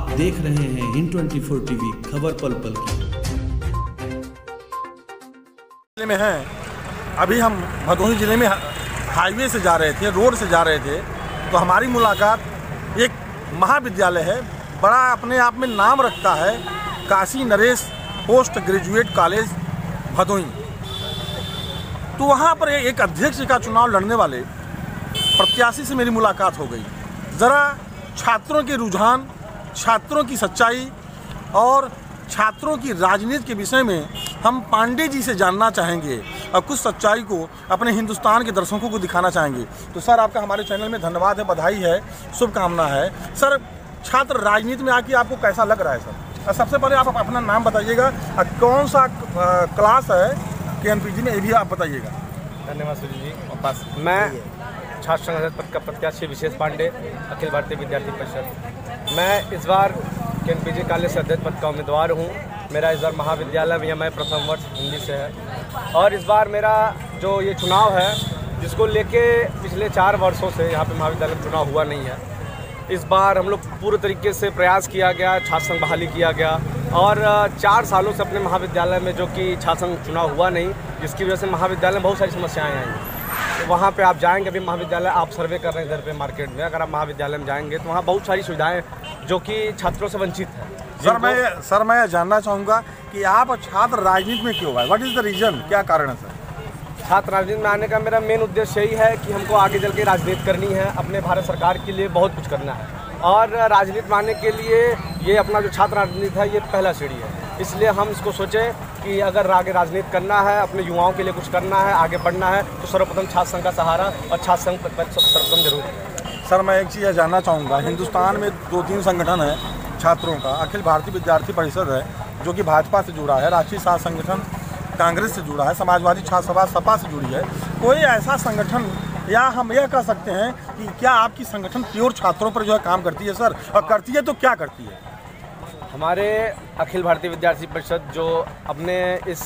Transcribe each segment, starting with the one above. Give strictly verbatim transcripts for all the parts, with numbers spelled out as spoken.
देख रहे हैं इन ट्वेंटी फोर टीवी, खबर पल पल की। में हैं अभी हम भदोही जिले में हाईवे से जा रहे थे, रोड से जा रहे थे, तो हमारी मुलाकात एक महाविद्यालय है, बड़ा अपने आप में नाम रखता है, Kashi Naresh post graduate college Bhadohi. तो वहाँ पर एक अध्यक्ष का चुनाव लड़ने वाले प्रत्याशी से मेरी मुलाकात हो गई। ज़रा छात्रों के रुझान, छात्रों की सच्चाई और छात्रों की राजनीति के विषय में हम पांडे जी से जानना चाहेंगे और कुछ सच्चाई को अपने हिंदुस्तान के दर्शकों को दिखाना चाहेंगे। तो सर, आपका हमारे चैनल में धन्यवाद है, बधाई है, शुभकामना है। सर, छात्र राजनीति में आके आपको कैसा लग रहा है सर? सबसे पहले आप अपना नाम बताइएगा, कौन सा क्लास है के एन पी जी में, ये भी आप बताइएगा। धन्यवाद सुजीत जी। बस मैं छात्र संगठन पद का प्रत्याशी विशेष पांडे, अखिल भारतीय विद्यार्थी परिषद। मैं इस बार के एन पी जी कॉलेज से अध्यक्ष पद का उम्मीदवार हूँ। मेरा इस बार महाविद्यालय में मैं प्रथम वर्ष हिंदी से है और इस बार मेरा जो ये चुनाव है, जिसको लेके पिछले चार वर्षों से यहाँ पे महाविद्यालय में चुनाव हुआ नहीं है, इस बार हम लोग पूरे तरीके से प्रयास किया गया, छात्र संघ बहाली किया गया और चार सालों से अपने महाविद्यालय में जो कि छात्र संघ चुनाव हुआ नहीं, जिसकी वजह से महाविद्यालय में बहुत सारी समस्याएं आई। तो वहाँ पे आप जाएंगे, अभी महाविद्यालय आप सर्वे कर रहे हैं इधर पे मार्केट में, अगर आप महाविद्यालय में जाएंगे तो वहाँ बहुत सारी सुविधाएं जो कि छात्रों से वंचित है। सर मैं सर मैं जानना चाहूँगा कि आप छात्र राजनीति में क्यों आए? व्हाट इज़ द रीज़न, क्या कारण है सर? छात्र राजनीति में आने का मेरा मेन उद्देश्य यही है कि हमको आगे चल के राजनीति करनी है, अपने भारत सरकार के लिए बहुत कुछ करना है और राजनीति में आने के लिए ये अपना जो छात्र राजनीति है ये पहला सीढ़ी है। इसलिए हम इसको सोचें कि अगर आगे राजनीति करना है, अपने युवाओं के लिए कुछ करना है, आगे बढ़ना है, तो सर्वप्रथम छात्र संघ का सहारा और छात्र संघ सर्वप्रथम जरूरी है। सर मैं एक चीज़ जानना चाहूँगा, हिंदुस्तान में दो तीन संगठन है छात्रों का। अखिल भारतीय विद्यार्थी परिषद है जो कि भाजपा से जुड़ा है, राष्ट्रीय छात्र संगठन कांग्रेस से जुड़ा है, समाजवादी छात्र सभा सपा से जुड़ी है। कोई ऐसा संगठन, या हम यह कह सकते हैं कि क्या आपकी संगठन प्योर छात्रों पर जो है काम करती है सर? और करती है तो क्या करती है? हमारे अखिल भारतीय विद्यार्थी परिषद जो अपने इस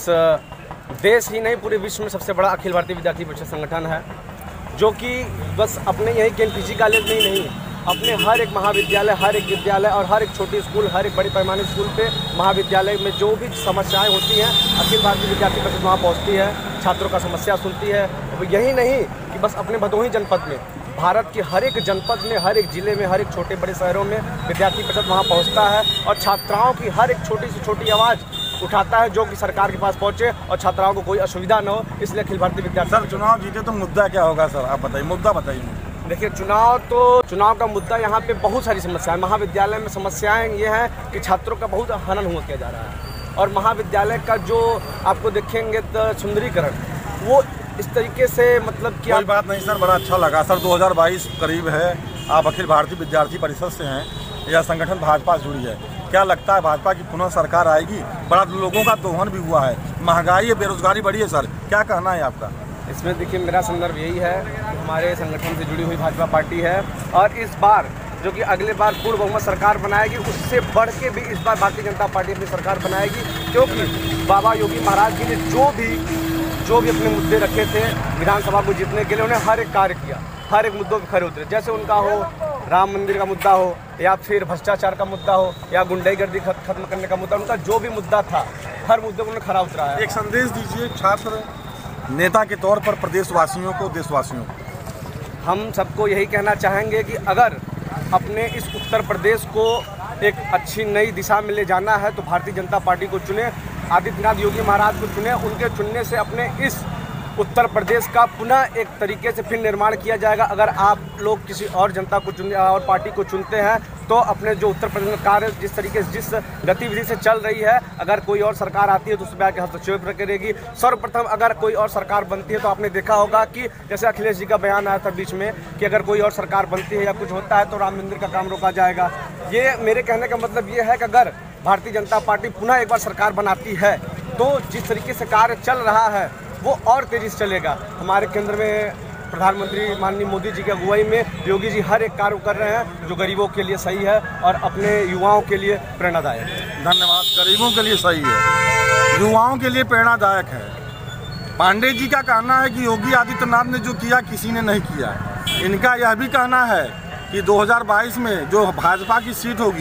देश ही नहीं पूरे विश्व में सबसे बड़ा अखिल भारतीय विद्यार्थी परिषद संगठन है, जो कि बस अपने यही के एन पी जी कॉलेज में ही नहीं, अपने हर एक महाविद्यालय, हर एक विद्यालय और हर एक छोटी स्कूल, हर एक बड़े पैमाने स्कूल पे महाविद्यालय में जो भी समस्याएं होती हैं, अखिल भारतीय विद्यार्थी परिषद वहाँ पहुँचती है, छात्रों का समस्या सुनती है। तो यही नहीं कि बस अपने भदोही जनपद में, भारत के हर एक जनपद में, हर एक ज़िले में, हर एक छोटे बड़े शहरों में विद्यार्थी परिषद वहाँ पहुँचता है और छात्राओं की हर एक छोटी से छोटी आवाज़ उठाता है जो कि सरकार के पास पहुँचे और छात्राओं को कोई असुविधा न हो। इसलिए अखिल भारतीय विद्यार्थी सर चुनाव जीते तो मुद्दा क्या होगा सर, आप बताइए, मुद्दा बताइए। देखिए, चुनाव तो चुनाव का मुद्दा यहाँ पे बहुत सारी समस्याएं, महाविद्यालय में समस्याएं ये हैं कि छात्रों का बहुत हनन हुआ किया जा रहा है और महाविद्यालय का जो आपको देखेंगे तो सुंदरीकरण वो इस तरीके से, मतलब कि कोई बात नहीं सर, बड़ा अच्छा लगा सर। दो हज़ार बाईस करीब है, आप अखिल भारतीय विद्यार्थी परिषद से हैं, यह संगठन भाजपा से जुड़ी है। क्या लगता है भाजपा की पुनः सरकार आएगी? बड़ा लोगों का दोहन भी हुआ है, महंगाई है, बेरोजगारी बढ़ी है सर, क्या कहना है आपका? इसमें देखिए, मेरा संदर्भ यही है कि हमारे संगठन से जुड़ी हुई भाजपा पार्टी है और इस बार जो कि अगले बार पूर्ण बहुमत सरकार बनाएगी, उससे बढ़ के भी इस बार भारतीय जनता पार्टी अपनी सरकार बनाएगी, क्योंकि बाबा योगी महाराज जी ने जो भी जो भी अपने मुद्दे रखे थे विधानसभा को जीतने के लिए, उन्हें हर एक कार्य किया, हर एक मुद्दों पर खड़े उतरे। जैसे उनका हो राम मंदिर का मुद्दा हो या फिर भ्रष्टाचार का मुद्दा हो या गुंडागर्दी खत्म करने का मुद्दा, उनका जो भी मुद्दा था हर मुद्दे को उन्हें खरा उतरा है। एक संदेश दीजिए छात्र नेता के तौर पर प्रदेशवासियों को, देशवासियों को। हम सबको यही कहना चाहेंगे कि अगर अपने इस उत्तर प्रदेश को एक अच्छी नई दिशा में ले जाना है तो भारतीय जनता पार्टी को चुने, आदित्यनाथ योगी महाराज को चुने। उनके चुनने से अपने इस उत्तर प्रदेश का पुनः एक तरीके से फिर निर्माण किया जाएगा। अगर आप लोग किसी और जनता को चुन और पार्टी को चुनते हैं तो अपने जो उत्तर प्रदेश में कार्य जिस तरीके से, जिस गतिविधि से चल रही है, अगर कोई और सरकार आती है तो उसमें आके हस्तक्षेप करेगी। सर्वप्रथम अगर कोई और सरकार बनती है तो आपने देखा होगा कि जैसे अखिलेश जी का बयान आया था बीच में कि अगर कोई और सरकार बनती है या कुछ होता है तो राम मंदिर का काम रोका जाएगा। ये मेरे कहने का मतलब ये है कि अगर भारतीय जनता पार्टी पुनः एक बार सरकार बनाती है तो जिस तरीके से कार्य चल रहा है वो और तेजी से चलेगा। हमारे केंद्र में प्रधानमंत्री माननीय मोदी जी की अगुवाई में योगी जी हर एक कार्य कर रहे हैं जो गरीबों के लिए सही है और अपने युवाओं के लिए प्रेरणादायक है। धन्यवाद। गरीबों के लिए सही है, युवाओं के लिए प्रेरणादायक है। पांडे जी का कहना है कि योगी आदित्यनाथ ने जो किया किसी ने नहीं किया। इनका यह भी कहना है कि दो हज़ार बाईस में जो भाजपा की सीट होगी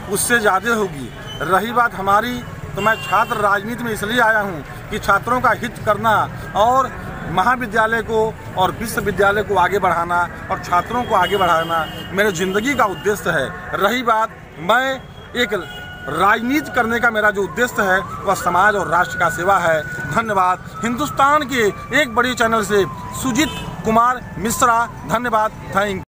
उससे ज़्यादा होगी। रही बात हमारी, तो मैं छात्र राजनीति में इसलिए आया हूँ कि छात्रों का हित करना और महाविद्यालय को और विश्वविद्यालय को आगे बढ़ाना और छात्रों को आगे बढ़ाना मेरे ज़िंदगी का उद्देश्य है। रही बात, मैं एक राजनीति करने का मेरा जो उद्देश्य है वह समाज और राष्ट्र का सेवा है। धन्यवाद। हिंदुस्तान के एक बड़े चैनल से सुजीत कुमार मिश्रा, धन्यवाद। थैंक